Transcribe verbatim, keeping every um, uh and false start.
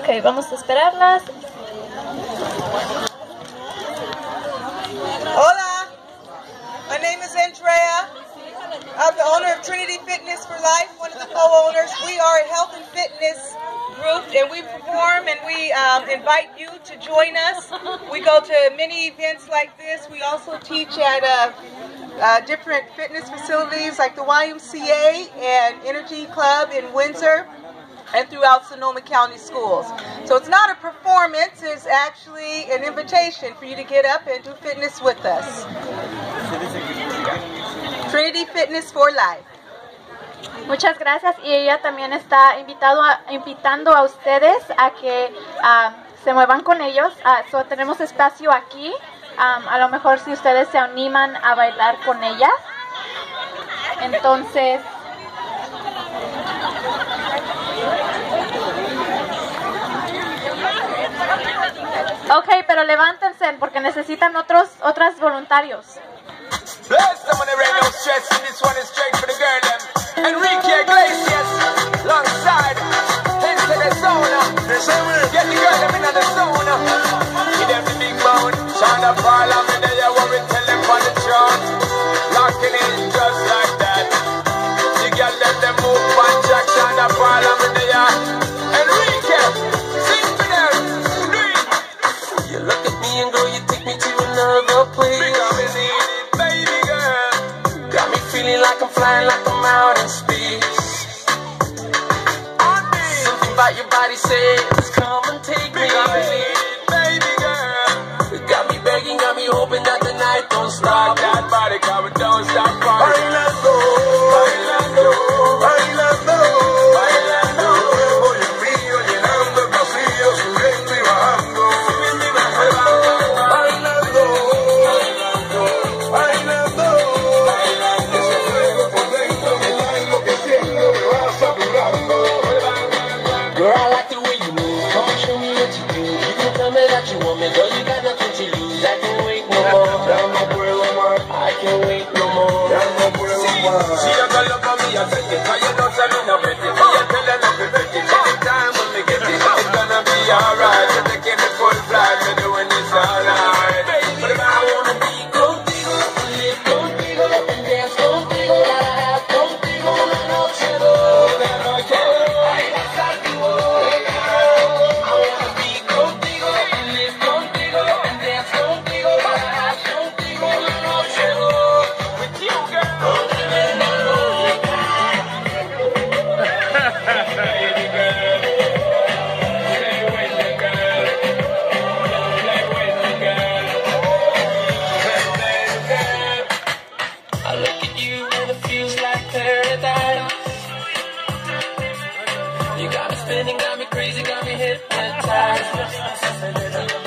Ok, vamos a esperarlas. Hola, my name is Andrea. I'm the owner of Trinity Fitness for Life, one of the co-owners. We are a health and fitness group, and we perform and we um, invite you to join us. We go to many events like this. We also teach at uh, uh, different fitness facilities like the Y M C A and Energy Club in Windsor and throughout Sonoma County schools. So it's not a performance, it's actually an invitation for you to get up and do fitness with us. Trinity Fitness for Life. Muchas gracias, y ella también está invitado a, invitando a ustedes a que um, se muevan con ellos. Uh, so tenemos espacio aquí, um, a lo mejor si ustedes se animan a bailar con ella. Entonces, ok, pero levántense porque necesitan otros otras voluntarios. Bless them on the radio stress, and this one is straight for the girl them. Enrique Iglesias, alongside, into the sauna. Get the girl them into the sauna. Give them the big bone, shine up all of me there, what we tell them on the throne. Locking in just like that. The girl them, them move one track, shine up all of me there. Enrique, sing for them, do it. You look at me and girl, you take me to another place. Feeling like I'm flying, like I'm out in space. Something about your body says, come and take me. Baby girl, you got me begging, got me hoping that the night don't stop. That body, come and don't stop. Bailando, bailando, bailando, bailando. Oye mío, llenando el vacío, subiendo y bajando. Bailando, bailando, bailando. Girl, I like the way you move. Come and show me what you do. You can tell me that you want me, girl. You got nothing to lose. I can't wait no more. No puedo más. I can't wait no more. No puedo más. She a go look at me and say it, 'cause you know I'm in a pretty. Me a tell her not to bet it. Anytime when we get it, it's gonna be alright. You taking me full flight, me doing this alright. But if I wanna be contigo, live contigo, and dance contigo, gotta have contigo una noche, una noche. You got me spinning, got me crazy, got me hypnotized.